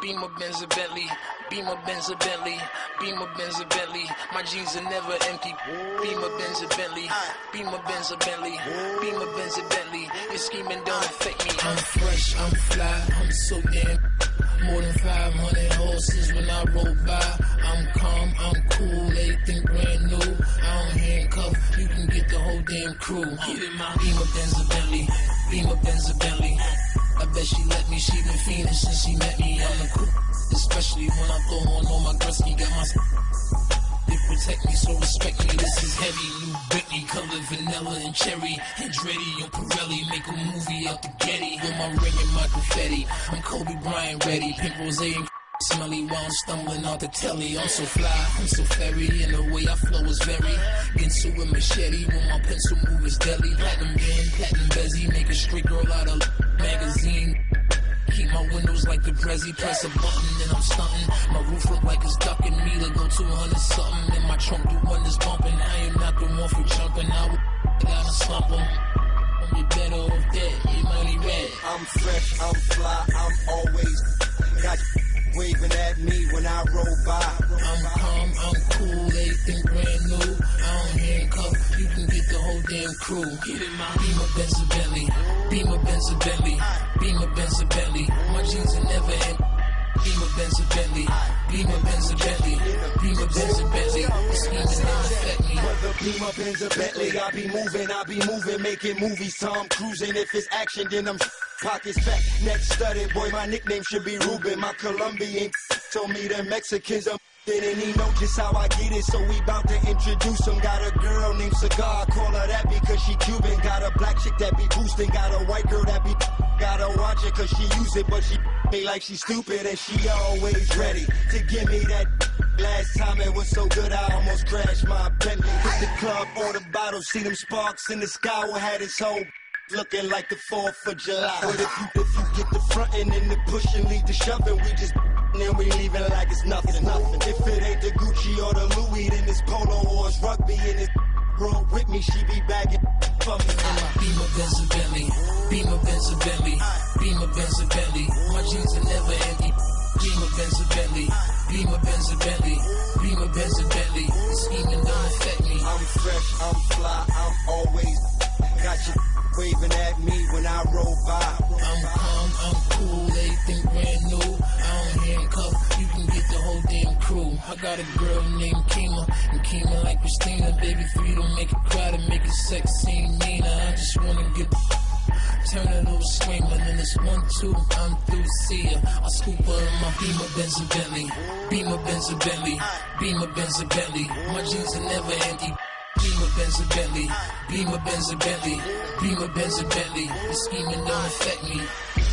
Beamer, Benz, a Bentley. Beamer, Benz, a Bentley. Beamer, Benz, a Bentley. My jeans are never empty. Beamer, Benz, a Bentley. Beamer, Benz, a Bentley. Beamer, Benz, a Bentley. Your scheming don't affect me. I'm fresh, I'm fly, I'm so damn. More than 500 horses when I roll by. I'm calm, I'm cool, everything brand new. I don't handcuff, you can get the whole damn crew. Get in my Beamer, Benz, a Bentley. Beamer, Benz, a Bentley. I bet she let me, she been fiending since she met me. I'm the crew, especially when I throw on all my Gretzky. Got my they protect me, so respect me. This is heavy, new Britney, colored vanilla and cherry. Andretti on Pirelli, make a movie out the Getty. With my ring and my confetti, I'm Kobe Bryant ready. Pink rosé and smelly while I'm stumbling out the telly. I'm so fly, I'm so fairy, and the way I flow is very Ginsu with machete, when my pencil move is deadly. Platinum band, platinum bezzy, make a straight girl out of magazine. Keep my windows like the Prezi, press a button and I'm stunting. My roof look like it's ducking me to go 200 something. And my trunk do wonders bumping. I am not the one for jumping. I would gotta slump them. You better off dead, you money red. I'm fresh, I'm fly, I'm always got waving at me when I roll by. I'm calm, I'm cool, everything brand new. I don't handcuff, you can get the whole damn crew. Get in my Beamer, Benz, a Bentley. Beamer, Benz, a Bentley. Beamer, Benz, a Bentley. My jeans are never empty. Beamer, Benz, a Bentley. Beamer, Benz, a Bentley. Beamer, Benz, a Bentley. The scheming don't affect me. Whether Beamer, Benz, a Bentley, I be moving, making movies. Tom cruising. If it's action, then I'm pockets fat, neck studded. Boy, my nickname should be Ruben. My Colombian told me the Mexicans are and he know just how I get it, so we bout to introduce him. Got a girl named Cigar, call her that because she Cuban. Got a black chick that be boosting, got a white girl that be gotta watch it cause she use it, but she me like she stupid and she always ready to give me that. Last time it was so good I almost crashed my Bentley. Hit the club, order bottles, see them sparks in the sky. We had his whole looking like the 4th of July. But if you get the frontin' and the pushin', leave the shovin', we just then we leave it like it's nothing. If it ain't the Gucci or the Louis, then it's polo or it's rugby. And it's roll with me, she be bagging for me. Beamer, Benz, a Bentley. Beamer, Benz, a Bentley. Beamer, Benz, a Bentley. My jeans are never empty. Beamer, Benz, a Bentley. Beamer, Benz, a Bentley. Beamer, Benz, a Bentley. The scheming don't affect me. I'm fresh, I'm fly, I'm always got you waving at me when I roll by. I'm calm, I'm cool, everything brand new. I don't handcuff, you can get the whole damn crew. I got a girl named Kima, and Kima like Christina. Baby 3 don't make it cry, to make it sex seem meaner. I just wanna get turn a little screamer, then it's 1, 2, I'm through, see ya. I scoop her in my Beamer, Benz, a Bentley. Beamer, Benz, a Bentley. Beamer, Benz, a Bentley. My jeans are never empty. Beamer, Benz, a Bentley. Beamer, Benz, a Bentley. Beamer, Benz, a Bentley. The scheming don't affect me.